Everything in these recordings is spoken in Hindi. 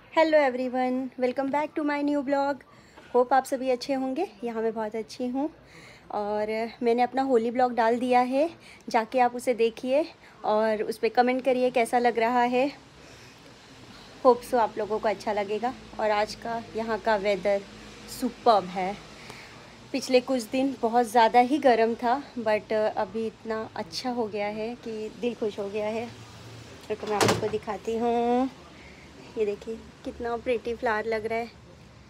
Hello everyone, welcome back to my new blog. Hope आप सभी अच्छे होंगे। यहाँ मैं बहुत अच्छी हूँ और मैंने अपना होली ब्लॉग डाल दिया है, जाके आप उसे देखिए और उस पर कमेंट करिए कैसा लग रहा है। होप सो आप लोगों को अच्छा लगेगा। और आज का यहाँ का वेदर सुपर्ब है। पिछले कुछ दिन बहुत ज़्यादा ही गर्म था, बट अभी इतना अच्छा हो गया है कि दिल खुश हो गया है। तो मैं आप लोग को दिखाती हूँ। ये देखिए कितना प्रीटी फ्लावर लग रहा है।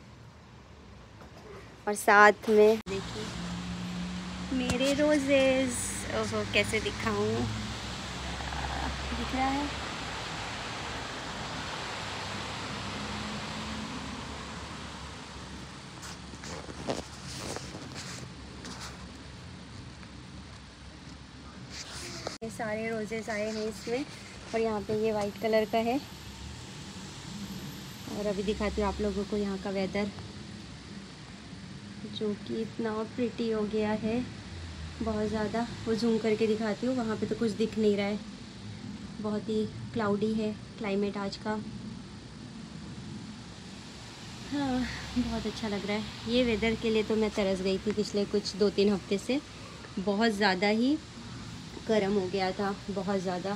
और साथ में देखिए मेरे रोजेस। ओहो, कैसे दिखाऊं, दिख रहा है? ये सारे रोजेस आए हैं इसमें। और यहाँ पे ये वाइट कलर का है। और अभी दिखाती हूँ आप लोगों को यहाँ का वेदर, जो कि इतना प्रिटी हो गया है बहुत ज़्यादा। वो जूम करके दिखाती हूँ, वहाँ पे तो कुछ दिख नहीं रहा है। बहुत ही क्लाउडी है क्लाइमेट आज का। हाँ, बहुत अच्छा लग रहा है। ये वेदर के लिए तो मैं तरस गई थी पिछले कुछ 2-3 हफ्ते से। बहुत ज़्यादा ही गर्म हो गया था, बहुत ज़्यादा।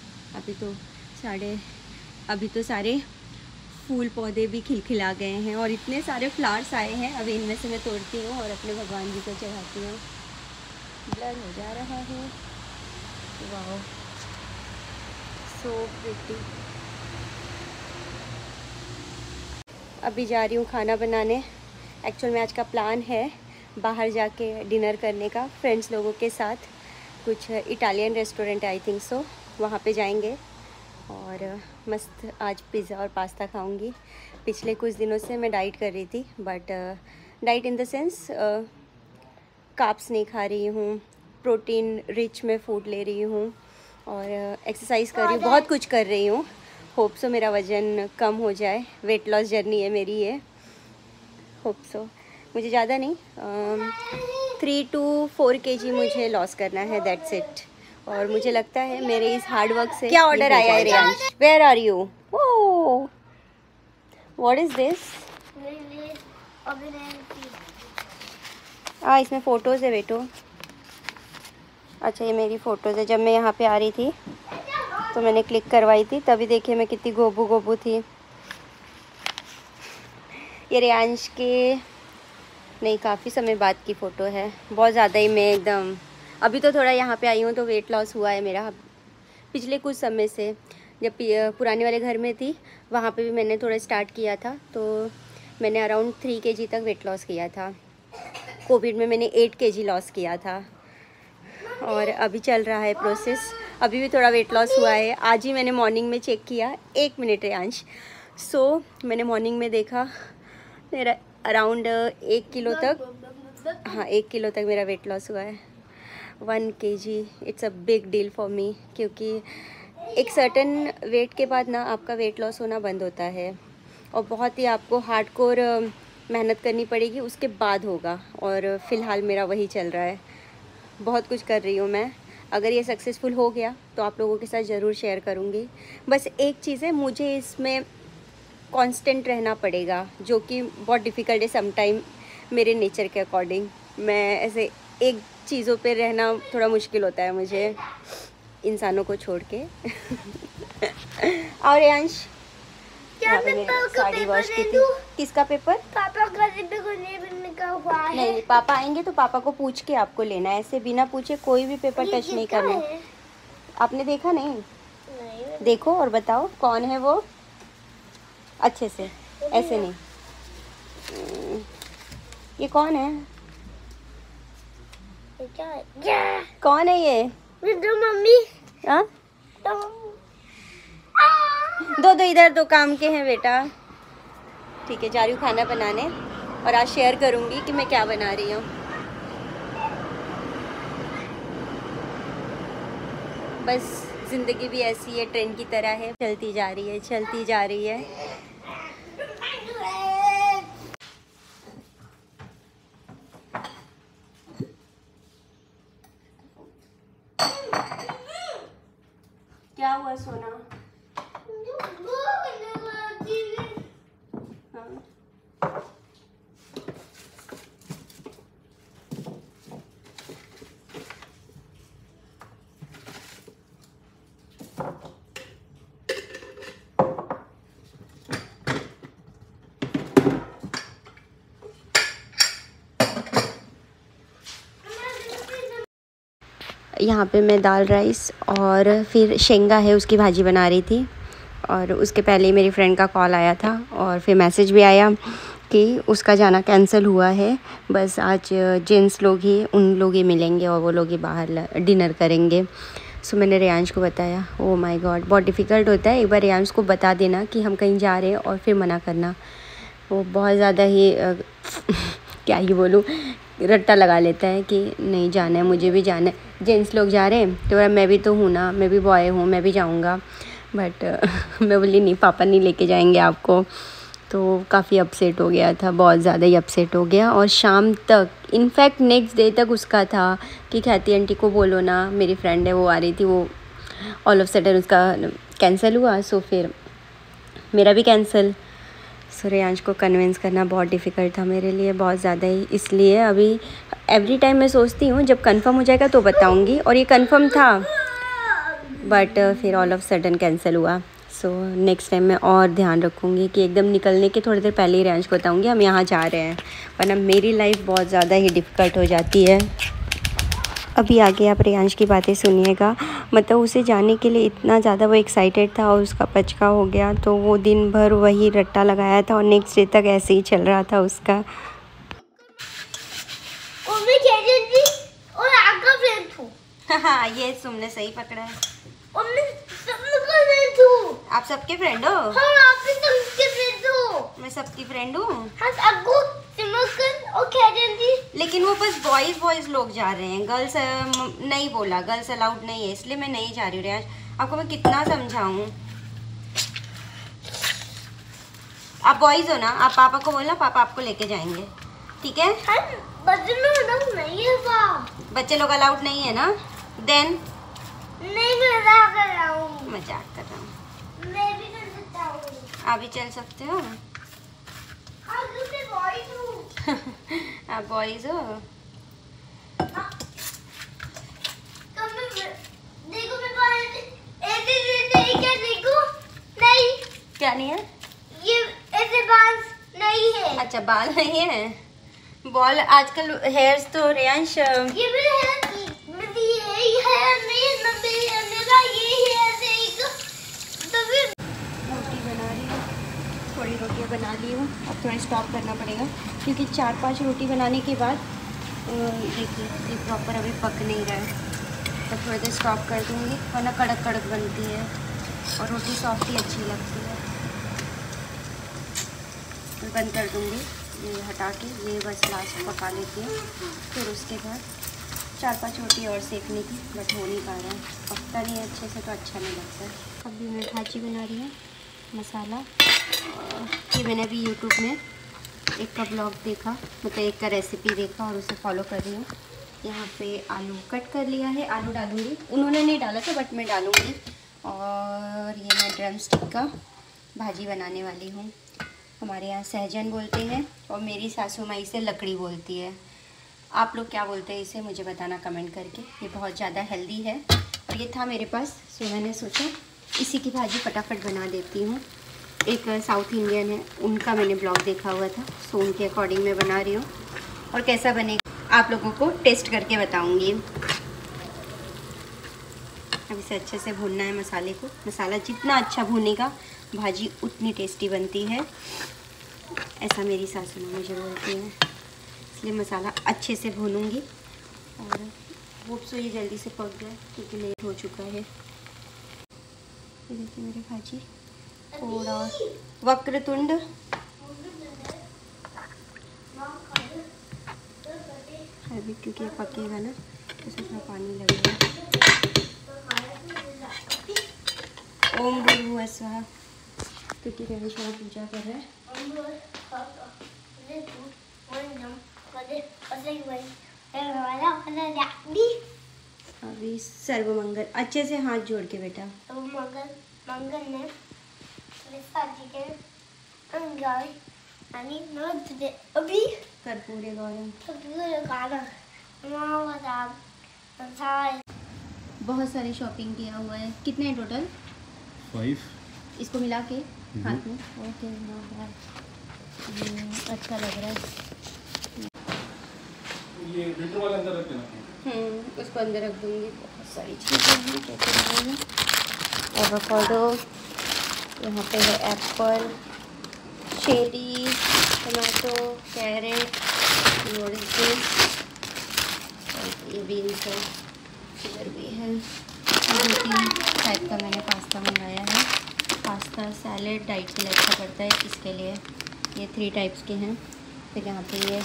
अभी तो सारे फूल पौधे भी खिलखिला गए हैं और इतने सारे फ्लावर्स आए हैं। अभी इनमें से मैं तोड़ती हूँ और अपने भगवान जी को चढ़ाती हूँ। ब्लर हो जा रहा है। Wow, so pretty. अभी जा रही हूँ खाना बनाने। एक्चुअल में आज का प्लान है बाहर जाके डिनर करने का फ्रेंड्स लोगों के साथ। कुछ Italian restaurant I think so, वहाँ पे जाएंगे और मस्त आज पिज़्ज़ा और पास्ता खाऊंगी। पिछले कुछ दिनों से मैं डाइट कर रही थी, but diet in the sense carbs नहीं खा रही हूँ, प्रोटीन रिच में फूड ले रही हूँ और एक्सरसाइज कर रही हूँ, बहुत कुछ कर रही हूँ। होप सो मेरा वज़न कम हो जाए। वेट लॉस जर्नी है मेरी ये। होप सो मुझे ज़्यादा नहीं, 3 to 4 kg मुझे लॉस करना है, दैट्स इट। और मुझे लगता है मेरे इस हार्ड वर्क से क्या ऑर्डर आया है Riyansh? Where are you? Oh, what is this? इसमें फ़ोटोज़ है बेटो। अच्छा, ये मेरी फ़ोटोज़ है। जब मैं यहाँ पे आ रही थी तो मैंने क्लिक करवाई थी, तभी देखिए मैं कितनी गोबू गोबू थी। ये रियांश के नहीं, काफ़ी समय बाद की फ़ोटो है। बहुत ज़्यादा ही मैं एकदम, अभी तो थोड़ा यहाँ पे आई हूँ तो वेट लॉस हुआ है मेरा पिछले कुछ समय से। जब पुराने वाले घर में थी वहाँ पे भी मैंने थोड़ा स्टार्ट किया था, तो मैंने अराउंड 3 kg तक वेट लॉस किया था। कोविड में मैंने 8 kg लॉस किया था और अभी चल रहा है प्रोसेस। अभी भी थोड़ा वेट लॉस हुआ है। आज ही मैंने मॉर्निंग में चेक किया। 1 मिनट रियांश। मैंने मॉर्निंग में देखा मेरा अराउंड 1 किलो तक, हाँ 1 किलो तक मेरा वेट लॉस हुआ है। 1 kg it's a big deal for me, क्योंकि एक सर्टेन वेट के बाद ना आपका वेट लॉस होना बंद होता है और बहुत ही आपको हार्डकोर मेहनत करनी पड़ेगी, उसके बाद होगा। और फ़िलहाल मेरा वही चल रहा है। बहुत कुछ कर रही हूँ मैं। अगर ये सक्सेसफुल हो गया तो आप लोगों के साथ ज़रूर शेयर करूँगी। बस एक चीज़ है, मुझे इसमें कांस्टेंट रहना पड़ेगा, जो कि बहुत डिफ़िकल्ट है समटाइम मेरे नेचर के अकॉर्डिंग। मैं ऐसे एक चीज़ों पे रहना थोड़ा मुश्किल होता है मुझे, इंसानों को छोड़ के। और अंश, यहाँ पे मैंने साड़ी वॉश की थी। किसका पेपर? पापा का पेपर लिखा हुआ है। नहीं, पापा आएंगे तो पापा को पूछ के आपको लेना है। ऐसे बिना पूछे कोई भी पेपर टच नहीं करना। आपने देखा नहीं? नहीं। देखो और बताओ कौन है वो, अच्छे से, ऐसे नहीं। ये कौन है? क्या है? कौन है ये? तो मम्मी। हाँ, दो दो इधर, दो काम के हैं बेटा। ठीक है, जा रही हूँ खाना बनाने और आज शेयर करूँगी कि मैं क्या बना रही हूँ। बस ज़िंदगी भी ऐसी है, ट्रेन की तरह है, चलती जा रही है, चलती जा रही है। क्या हुआ सोना? यहाँ पे मैं दाल राइस और फिर शेंगा है उसकी भाजी बना रही थी। और उसके पहले ही मेरी फ्रेंड का कॉल आया था और फिर मैसेज भी आया कि उसका जाना कैंसिल हुआ है, बस आज जेंट्स लोग ही उन लोग ही मिलेंगे और वो लोग ही बाहर डिनर करेंगे। सो मैंने रेयांश को बताया। ओह माय गॉड, बहुत डिफ़िकल्ट होता है। एक बार रेयांश को बता देना कि हम कहीं जा रहे हैं और फिर मना करना। वो बहुत ज़्यादा ही क्या ही बोलूँ, रट्टा लगा लेता है कि नहीं जाना है, मुझे भी जाना है। जेंट्स लोग जा रहे हैं तो मैं भी तो हूँ ना, मैं भी बॉय हूँ, मैं भी जाऊँगा। बट मैं बोली नहीं, पापा नहीं लेके जाएंगे आपको। तो काफ़ी अपसेट हो गया था, बहुत ज़्यादा ही अपसेट हो गया। और शाम तक, इनफैक्ट नेक्स्ट डे तक उसका था कि ख्याति आंटी को बोलो ना, मेरी फ्रेंड है वो आ रही थी, वो ऑल ऑफ सडन उसका कैंसिल हुआ। सो फिर मेरा भी कैंसिल। सो रेयांश को कन्विंस करना बहुत डिफ़िकल्ट था मेरे लिए, बहुत ज़्यादा ही। इसलिए अभी एवरी टाइम मैं सोचती हूँ जब कंफर्म हो जाएगा तो बताऊँगी, और ये कंफर्म था बट फिर ऑल ऑफ सडन कैंसिल हुआ। सो नेक्स्ट टाइम मैं और ध्यान रखूँगी कि एकदम निकलने के थोड़ी देर पहले ही रेयांश को बताऊँगी हम यहाँ जा रहे हैं, वरना मेरी लाइफ बहुत ज़्यादा ही डिफ़िकल्ट हो जाती है। अभी आगे आप रेयांश की बातें सुनिएगा। मतलब उसे जाने के लिए इतना ज़्यादा वो एक्साइटेड था और उसका पचका हो गया, तो वो दिन भर वही रट्टा लगाया था और नेक्स्ट डे तक ऐसे ही चल रहा था उसका। हाँ, ये तुमने सही पकड़ा है। आप सबके फ्रेंड हो? हाँ, आप भी सबके फ्रेंड हो। मैं सबकी फ्रेंड हूँ। लेकिन वो बस बॉयज लोग जा रहे हैं, गर्ल्स नहीं बोला, गर्ल्स अलाउड नहीं है, इसलिए मैं नहीं जा रही हूँ। रेयांश, आपको मैं कितना समझाऊँ? आप बॉयज हो ना, आप पापा को बोलना, पापा आपको लेके जाएंगे, ठीक है? बच्चे लोग अलाउड नहीं है। बच्चे लोग अलाउड नहीं है ना? देन नहीं, मजाक कर रहा हूँ। मजाक कर रहा हूँ। मैं भी कर सकता हूँ। आप भी चल सकते हो। आप बॉयज हो। देखो मेरे पास क्या, देखो नहीं, क्या नहीं है? ये ऐसे बाल नहीं है। अच्छा, बाल नहीं है। बॉल आजकल हेयर्स तो रेयांश, ये मेरे हेयर नहीं है, मेरा ये हेयर है। तो फिर रोटी बना रही हूँ, थोड़ी रोटियाँ बना ली हूँ। अब थोड़ा स्टॉप करना पड़ेगा क्योंकि 4-5 रोटी बनाने के बाद देखिए ये प्रॉपर अभी पक नहीं रहा है, तो थोड़ी देर स्टॉप कर दूँगी, वरना कड़क कड़क बनती है और रोटी सॉफ्ट ही अच्छी लगती है। तो बंद कर दूँगी, ये हटा के ये बस लास्ट पका लेती हूँ। फिर उसके बाद 4-5 रोटी और सेकने की, बट हो नहीं पा रहा है, पकता नहीं है अच्छे से, तो अच्छा नहीं लगता है। अभी मैं भाजी बना रही हूँ, मसाला। ये मैंने अभी यूट्यूब में एक का ब्लॉग देखा, मतलब एक का रेसिपी देखा और उसे फॉलो कर रही हूँ। यहाँ पे आलू कट कर लिया है, आलू डालूँगी, उन्होंने नहीं डाला था बट मैं डालूँगी। और ये मैं ड्रम स्टिक का भाजी बनाने वाली हूँ। हमारे यहाँ सहजन बोलते हैं और मेरी सासू माँ इसे लकड़ी बोलती है। आप लोग क्या बोलते हैं इसे, मुझे बताना कमेंट करके। ये बहुत ज़्यादा हेल्दी है और ये था मेरे पास, सो मैंने सोचा इसी की भाजी फटाफट बना देती हूँ। एक साउथ इंडियन है, उनका मैंने ब्लॉग देखा हुआ था, सो उनके अकॉर्डिंग मैं बना रही हूँ और कैसा बनेगा आप लोगों को टेस्ट करके बताऊँगी। अब इसे अच्छे से भूनना है मसाले को। मसाला जितना अच्छा भूनेगा भाजी उतनी टेस्टी बनती है, ऐसा मेरी सासू माँ मुझे बोलती है। इसलिए मसाला अच्छे से भूनूंगी और होप सो ये जल्दी से पक जाए क्योंकि लेट हो चुका है। ये देखिए मेरी भाजी थोड़ा वक्रतुंड। अभी क्योंकि ये पकेगा ना तो इसमें थोड़ा पानी लगेगा। ओम भूर्भुवः स्वः, क्योंकि रेयांश पूजा कर रहे हैं। अभी सर्वमंगल, अच्छे से हाथ जोड़ के बेटा। मंगल ने अभी कर्पूरे गौरम। बहुत सारी शॉपिंग किया हुआ है। कितने हैं टोटल? 5 इसको मिला के हाथ में। ओके, अच्छा लग रहा है। ये फिल्टर वाले अंदर रख देना। उसको अंदर रख दूँगी। सारी चीज़ें हैं कहते हैं। एवोकाडो, यहाँ पे है apple, cherry, tomato, carrot, noodles, और ये बीन्स है, शुगर भी है। 2-3 टाइप का मैंने पास्ता मंगाया है। पास्ता सैलेड डाइट के लिए अच्छा पड़ता है, इसके लिए ये 3 टाइप्स के हैं। फिर यहाँ पे ये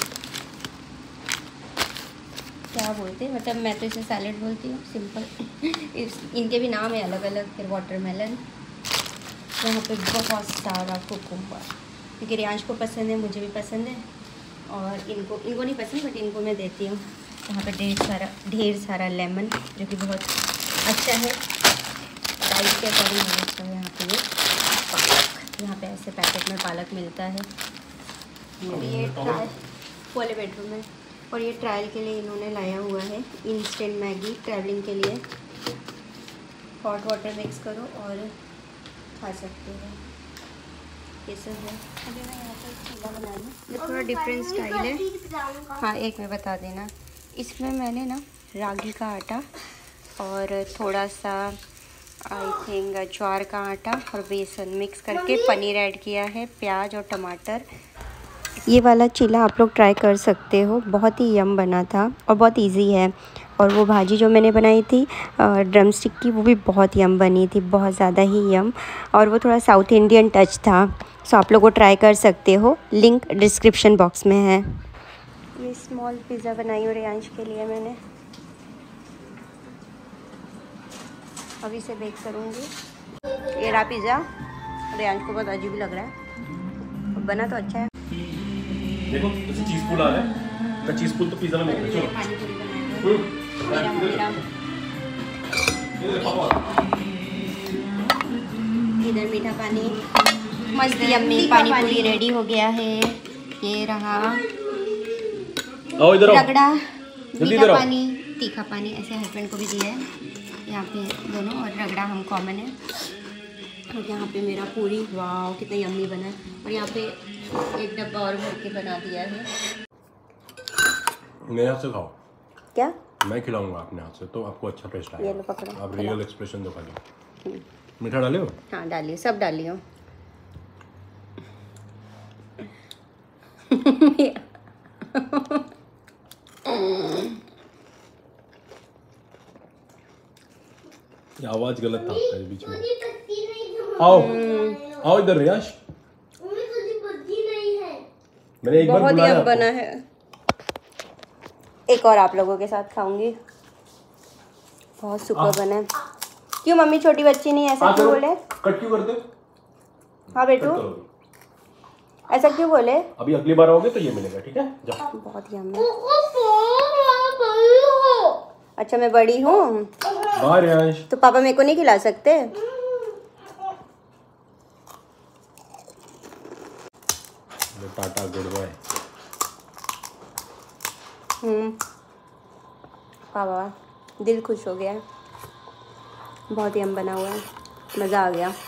क्या बोलते हैं, मतलब मैं तो इसे सैलेड बोलती हूँ, सिंपल इनके भी नाम है अलग अलग। फिर वाटरमेलन, यहाँ पे बहुत सारा कुकुम्बर, क्योंकि रियांश को पसंद है, मुझे भी पसंद है, और इनको नहीं पसंद, बट इनको मैं देती हूँ। यहाँ पे ढेर सारा लेमन, जो कि बहुत अच्छा है डाइट के अकॉर्डिंग होना चाहिए। यहाँ पे ये पालक, यहाँ पे ऐसे पैकेट में पालक मिलता है। और ये ट्रायल वाले बेडरूम में, और ये ट्रायल के लिए इन्होंने लाया हुआ है इंस्टेंट मैगी ट्रैवलिंग के लिए। हॉट वाटर मिक्स करो और खा सकते हो, ये सब है। अभी मैं यहाँ पर चीला बना लूँ, ये थोड़ा डिफरेंट स्टाइल है। हाँ, एक मैं बता देना, इसमें मैंने ना रागी का आटा और थोड़ा सा आई थिंक ज्वार का आटा और बेसन मिक्स करके पनीर ऐड किया है, प्याज और टमाटर। ये वाला चीला आप लोग ट्राई कर सकते हो, बहुत ही यम बना था और बहुत इजी है। और वो भाजी जो मैंने बनाई थी ड्रम स्टिक की, वो भी बहुत यम बनी थी, बहुत ज़्यादा ही यम, और वो थोड़ा साउथ इंडियन टच था। सो आप लोग वो ट्राई कर सकते हो, लिंक डिस्क्रिप्शन बॉक्स में है। ये स्मॉल पिज़्ज़ा बनाई हो रियांश के लिए मैंने, अभी से बेक करूँगी। ये रहा पिज़्ज़ा, रियांश को बहुत अजीब लग रहा है, बना तो अच्छा है। देखो चीज़ पुल आ रहा है, चीज़ पुल तो पिज़्ज़ा में मिलता है। चलो पानी पूरी बनाएगा इधर मीठा पानी, मस्त यम्मी पानी पूरी रेडी हो गया है। ये रहा आओ इधर आओ, रगड़ा मीठा पानी, तीखा पानी, ऐसे हस्बैंड को भी दिया है यहाँ पे दोनों, और रगड़ा हम कॉमन है। और यहाँ पे मेरा पूरी, वाह कितना यम्मी बना है। और यहाँ पे एक डब्बा और भर के बना दिया है। मेरे हाथ से खाओ। क्या? मैं खिलाऊंगा अपने हाथ से, तो आपको अच्छा टेस्ट आएगा। ये लो पकड़ो, आप रियल एक्सप्रेशन दो खाली। मीठा डाले हो? हाँ डालिए, सब डालिए। आवाज गलत था आपका बीच में। आओ आओ इधर रियाश, मैंने एक बार बुलाया। बहुत बना है, एक और आप लोगों के साथ खाऊंगी। बहुत सुपर बना है। क्यों मम्मी छोटी बच्ची नहीं, ऐसा क्यों बोले? कट क्यों करते? हाँ बेटू, ऐसा क्यों बोले? अभी अगली बार आओगे तो ये मिलेगा, ठीक है? जाओ। बहुत यम्मी। अच्छा मैं बड़ी हूँ, बाय रियांश। तो पापा मेरे को नहीं खिला सकते? Tata good bye. पापा दिल खुश हो गया, बहुत यम बना हुआ है, मज़ा आ गया।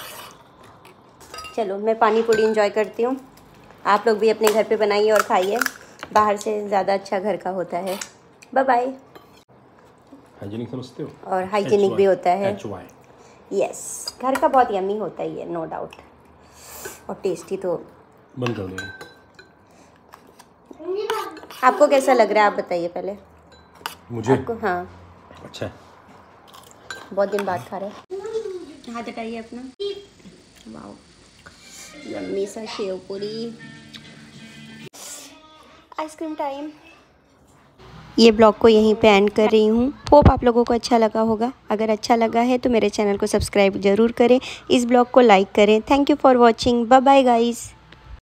चलो मैं पानी पूरी एंजॉय करती हूँ, आप लोग भी अपने घर पे बनाइए और खाइए, बाहर से ज़्यादा अच्छा घर का होता है। Bye bye. हाइजीनिक समझते हो? और हाइजीनिक भी होता है। यस, घर का बहुत यम्मी होता ही है, नो डाउट, और टेस्टी तो। बंद कर देंगे। आपको कैसा लग रहा है, आप बताइए पहले मुझे आपको। हाँ अच्छा, बहुत दिन बाद खा रहे हैं। हाथ हटाइए अपना। वाओ यम्मी सा शेव पूरी। Ice cream time. ये ब्लॉग को यहीं पे एंड कर रही हूँ। होप आप लोगों को अच्छा लगा होगा। अगर अच्छा लगा है तो मेरे चैनल को सब्सक्राइब ज़रूर करें, इस ब्लॉग को लाइक करें। Thank you for watching. Bye bye guys.